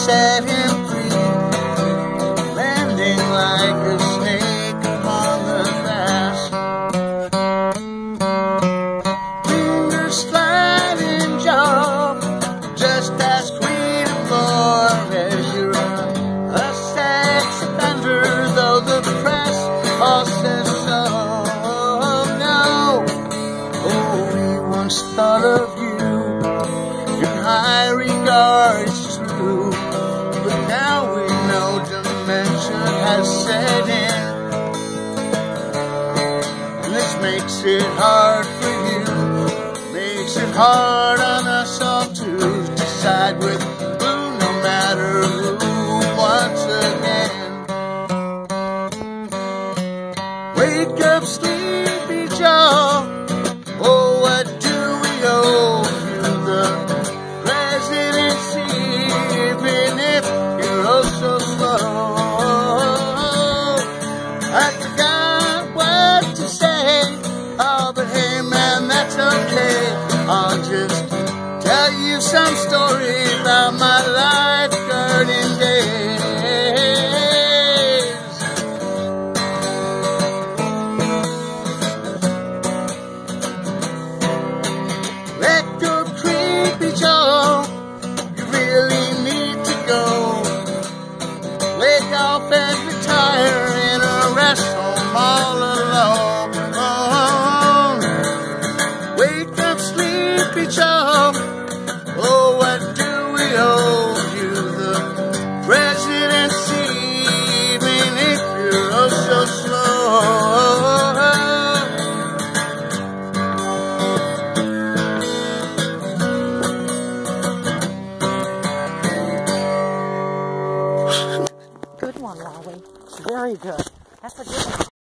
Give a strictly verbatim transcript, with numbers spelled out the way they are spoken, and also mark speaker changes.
Speaker 1: set him free, landing like a snake upon the grass. Fingers sliding jaw, just as queen of more as you're a sex offender, though the press all says so. No, oh, we once thought of you in high regards, true, but now we know dementia has set in, and this makes it hard for you, makes it hard on us all to decide with who, no matter who, once again. Wake up, sleepy Joe, oh, what do we owe you? The presidency, even if you're oh so slow. I forgot what to say, oh, but hey man, that's okay. I'll just tell you some story about my lifeguarding days. Let go, creepy Joe, you really need to go. Wake up and retire in a rest home all alone. Wake up, sleepy Joe, oh, what do we owe you? The presidency, even if you're oh so slow.
Speaker 2: Good one, Lolly. Very good.